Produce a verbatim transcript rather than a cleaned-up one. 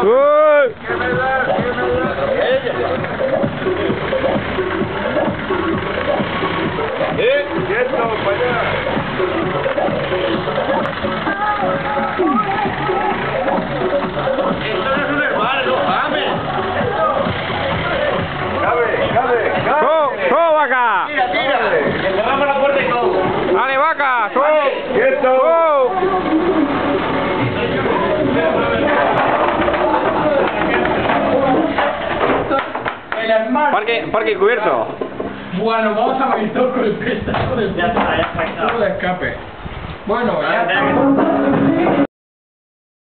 ¡Uy! ¡Eh! ¡Quieto, para allá! Esto no es un hermano, es un James. ¡Cabe, cabe, cabe! ¡Go! ¡Go, vaca! Tira, tira. Que cerramos la puerta y todo. ¡Dale, vaca! ¡Go! ¡Quieto! ¡Go! El hermano. Parque, parque cubierto. Bueno, vamos a ver todo con el pestazo del Ya está, ya está. tubo de escape. Bueno, ya Ya está.